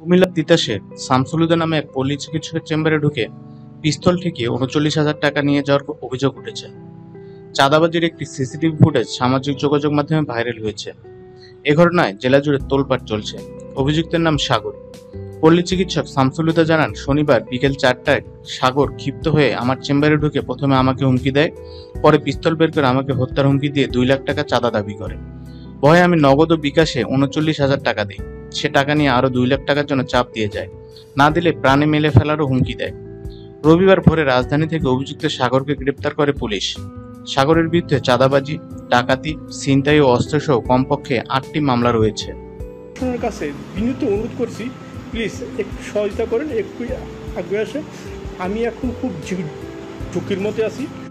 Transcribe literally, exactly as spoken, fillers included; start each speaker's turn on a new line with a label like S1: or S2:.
S1: কুমিল্লার তিতাসে শামসুল হুদা নামে এক পল্লী চিকিৎসকের চেম্বারে ঢুকে পিস্তল ঠেকিয়ে উনচল্লিশ হাজার টাকা নিয়ে যাওয়ার অভিযোগ উঠেছে। চাঁদাবাজির একটি সিসিটিভি ফুটেজ সামাজিক যোগাযোগ মাধ্যমে ভাইরাল হয়েছে। এ ঘটনায় জেলা জুড়ে তোলপাড় চলছে। অভিযুক্তের নাম সাগর। পল্লী চিকিৎসক শামসুল হুদা জানান, শনিবার বিকেল চারটায় সাগর ক্ষিপ্ত হয়ে আমার চেম্বারে ঢুকে প্রথমে আমাকে হুমকি দেয়, পরে পিস্তল বের করে আমাকে হত্যার হুমকি দিয়ে দুই লাখ টাকা চাঁদা দাবি করে। ভয়ে আমি নগদ ও বিকাশে উনচল্লিশ হাজার টাকা দিই। সে টাকা নিয়ে আরো দুই লাখ টাকার জন্য চাপ দিয়ে যায়, না দিলে প্রাণে মেলে ফেলারও হুমকি দেয়। রবিবার ভোরে রাজধানী থেকে অভিযুক্ত সাগরকে গ্রেপ্তার করে পুলিশ। সাগরের বিরুদ্ধে চাঁদাবাজি, ডাকাতি, ছিনতাই ও অস্ত্রসহ কমপক্ষে আটটি মামলা রয়েছে।
S2: আপনার কাছে বিনীত অনুরোধ করছি, প্লিজ একটু সহযোগিতা করেন, একটু আগে আসেন। আমি এখন খুব ঝুঁকির মধ্যে আছি।